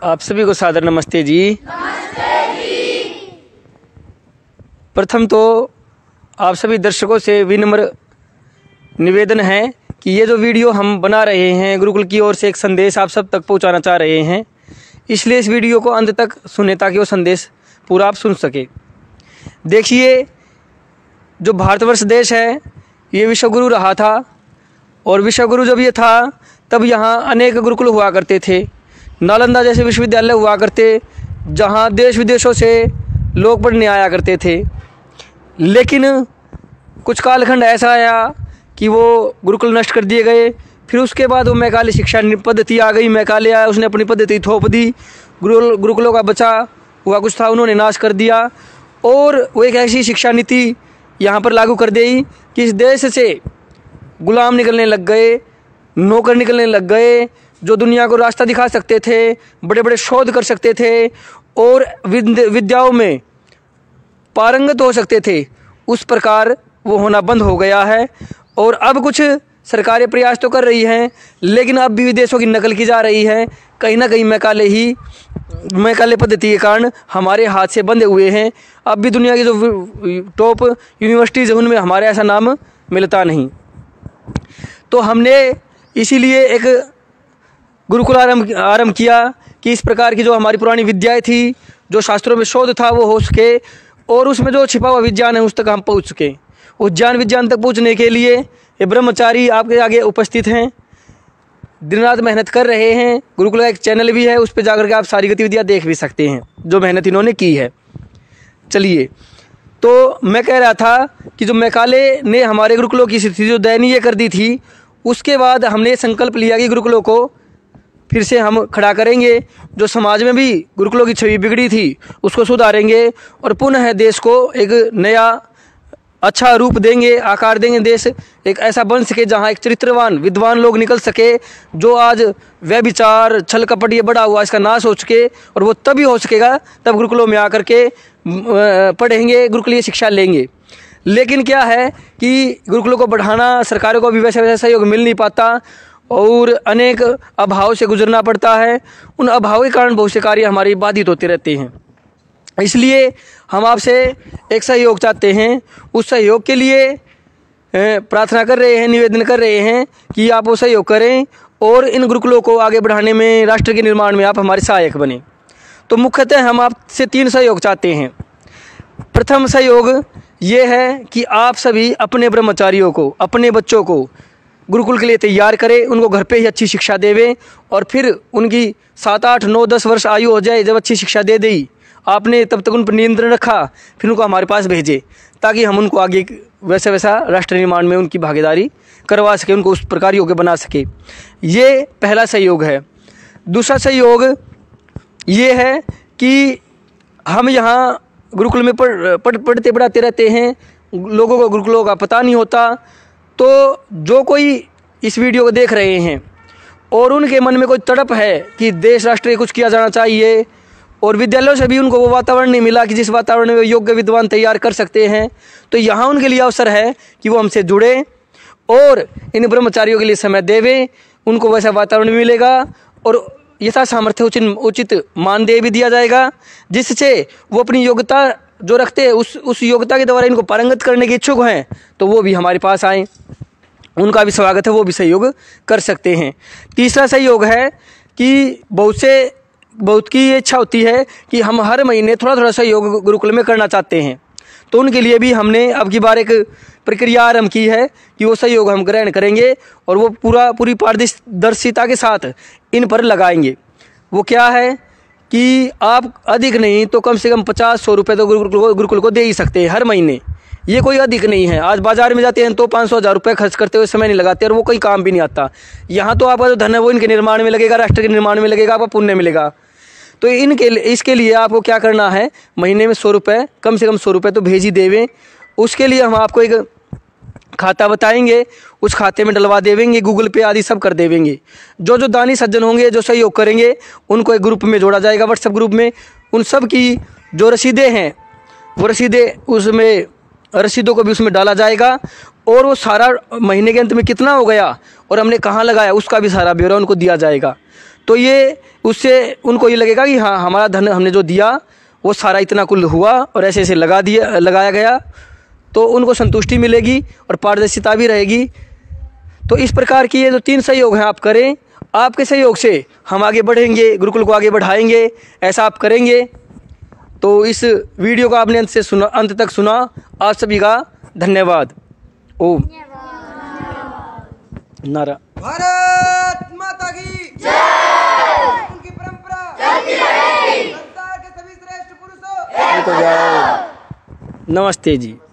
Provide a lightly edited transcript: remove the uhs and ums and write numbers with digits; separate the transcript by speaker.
Speaker 1: आप सभी को सादर नमस्ते जी।
Speaker 2: नमस्ते जी।
Speaker 1: प्रथम तो आप सभी दर्शकों से विनम्र निवेदन है कि ये जो वीडियो हम बना रहे हैं गुरुकुल की ओर से एक संदेश आप सब तक पहुंचाना चाह रहे हैं, इसलिए इस वीडियो को अंत तक सुने ताकि वो संदेश पूरा आप सुन सके। देखिए, जो भारतवर्ष देश है ये विश्वगुरु रहा था और विश्वगुरु जब ये था तब यहाँ अनेक गुरुकुल हुआ करते थे। नालंदा जैसे विश्वविद्यालय हुआ करते जहाँ देश विदेशों से लोग पढ़ने आया करते थे। लेकिन कुछ कालखंड ऐसा आया कि वो गुरुकुल नष्ट कर दिए गए। फिर उसके बाद वो मैकाले शिक्षा पद्धति आ गई। मैकाले आया, उसने अपनी पद्धति थोप दी। गुरुकुलों का बचा हुआ कुछ था उन्होंने नाश कर दिया और वो एक ऐसी शिक्षा नीति यहाँ पर लागू कर दी कि इस देश से गुलाम निकलने लग गए, नौकर निकलने लग गए, जो दुनिया को रास्ता दिखा सकते थे, बड़े बड़े शोध कर सकते थे और विद्याओं में पारंगत हो सकते थे, उस प्रकार वो होना बंद हो गया है। और अब कुछ सरकारें प्रयास तो कर रही हैं, लेकिन अब भी विदेशों की नकल की जा रही है। कहीं ना कहीं मैकाले पद्धति के कारण हमारे हाथ से बंधे हुए हैं। अब भी दुनिया की जो टॉप यूनिवर्सिटीज़ हैं उनमें हमारे ऐसा नाम मिलता नहीं। तो हमने इसीलिए एक गुरुकुल आरंभ किया कि इस प्रकार की जो हमारी पुरानी विद्याएं थी, जो शास्त्रों में शोध था वो हो सके और उसमें जो छिपा हुआ विज्ञान है उस तक हम पहुंच सके। उस विज्ञान तक पहुंचने के लिए ये ब्रह्मचारी आपके आगे उपस्थित हैं, दिन रात मेहनत कर रहे हैं। गुरुकुल का एक चैनल भी है, उस पर जाकर के आप सारी गतिविधियां देख भी सकते हैं जो मेहनत इन्होंने की है। चलिए, तो मैं कह रहा था कि जो मैकाले ने हमारे गुरुकुलों की स्थिति जो दयनीय कर दी थी, उसके बाद हमने संकल्प लिया कि गुरुकुलों को फिर से हम खड़ा करेंगे। जो समाज में भी गुरुकुलों की छवि बिगड़ी थी उसको सुधारेंगे और पुनः देश को एक नया अच्छा रूप देंगे, आकार देंगे। देश एक ऐसा बन सके जहाँ एक चरित्रवान विद्वान लोग निकल सके, जो आज व्यभिचार छल कपट ये बढ़ा हुआ इसका नाश हो सके। और वो तभी हो सकेगा तब गुरुकुलों में आकर के पढ़ेंगे, गुरुकुलीय शिक्षा लेंगे। लेकिन क्या है कि गुरुकुलों को बढ़ाना सरकारों को भी वैसा सहयोग मिल नहीं पाता और अनेक अभाव से गुजरना पड़ता है। उन अभाव के कारण बहुत से कार्य हमारे बाधित होते रहते हैं। इसलिए हम आपसे एक सहयोग चाहते हैं। उस सहयोग के लिए प्रार्थना कर रहे हैं, निवेदन कर रहे हैं कि आप वो सहयोग करें और इन गुरुकुलों को आगे बढ़ाने में, राष्ट्र के निर्माण में आप हमारे सहायक बने। तो मुख्यतः हम आपसे 3 सहयोग चाहते हैं। प्रथम सहयोग ये है कि आप सभी अपने ब्रह्मचारियों को, अपने बच्चों को गुरुकुल के लिए तैयार करें, उनको घर पे ही अच्छी शिक्षा देवें और फिर उनकी 7, 8, 9, 10 वर्ष आयु हो जाए, जब अच्छी शिक्षा दे दी आपने, तब तक उन पर नियंत्रण रखा, फिर उनको हमारे पास भेजे ताकि हम उनको आगे वैसा राष्ट्र निर्माण में उनकी भागीदारी करवा सके, उनको उस प्रकार योग्य बना सके। ये पहला सहयोग है। दूसरा सहयोग ये है कि हम यहाँ गुरुकुल में पढ़ते पढ़ाते रहते हैं, लोगों को गुरुकुलों का पता नहीं होता। तो जो कोई इस वीडियो को देख रहे हैं और उनके मन में कोई तड़प है कि देश राष्ट्र के कुछ किया जाना चाहिए और विद्यालयों से भी उनको वो वातावरण नहीं मिला कि जिस वातावरण में योग्य विद्वान तैयार कर सकते हैं, तो यहाँ उनके लिए अवसर है कि वो हमसे जुड़े और इन ब्रह्मचारियों के लिए समय देवें। उनको वैसा वातावरण मिलेगा और यथा सामर्थ्य उचित मानदेय भी दिया जाएगा, जिससे वो अपनी योग्यता जो रखते हैं उस योग्यता के द्वारा इनको पारंगत करने के इच्छुक हैं तो वो भी हमारे पास आएँ, उनका भी स्वागत है, वो भी सहयोग कर सकते हैं। तीसरा सहयोग है कि बहुत की ये इच्छा होती है कि हम हर महीने थोड़ा थोड़ा सहयोग गुरुकुल में करना चाहते हैं। तो उनके लिए भी हमने अब की बार एक प्रक्रिया आरंभ की है कि वो सहयोग हम ग्रहण करेंगे और वो पूरी पारदर्शिता के साथ इन पर लगाएंगे। वो क्या है कि आप अधिक नहीं तो कम से कम 50-100 रुपये तो गुरुकुल को दे ही सकते हैं हर महीने। ये कोई अधिक नहीं है। आज बाजार में जाते हैं तो 500-1000 रुपये खर्च करते हुए समय नहीं लगाते और वो कोई काम भी नहीं आता। यहाँ तो आपका जो धन है वो इनके निर्माण में लगेगा, राष्ट्र के निर्माण में लगेगा, आपको पुण्य मिलेगा। तो इसके लिए आपको क्या करना है, महीने में 100 रुपये, कम से कम 100 रुपये तो भेज ही देवें। उसके लिए हम आपको एक खाता बताएंगे, उस खाते में डलवा देवेंगे, गूगल पे आदि सब कर देवेंगे। जो दानी सज्जन होंगे, जो सहयोग करेंगे, उनको एक ग्रुप में जोड़ा जाएगा, व्हाट्सएप ग्रुप में। उन सब की जो रसीदें हैं वो रसीदों को भी उसमें डाला जाएगा और वो सारा महीने के अंत में कितना हो गया और हमने कहाँ लगाया उसका भी सारा ब्यौरा उनको दिया जाएगा। तो ये उससे उनको ये लगेगा कि हाँ हमारा धन हमने जो दिया वो सारा इतना कुल हुआ और ऐसे ऐसे लगाया गया, तो उनको संतुष्टि मिलेगी और पारदर्शिता भी रहेगी। तो इस प्रकार की ये जो 3 सहयोग हैं आप करें, आपके सहयोग से हम आगे बढ़ेंगे, गुरुकुल को आगे बढ़ाएंगे, ऐसा आप करेंगे। तो इस वीडियो को आपने अंत तक सुना, आप सभी का धन्यवाद। ओम नारा।
Speaker 3: भारत माता की जय। उनकी परंपरा चलती रहेगी। संसार के सभी श्रेष्ठ पुरुषों
Speaker 1: नमस्ते जी।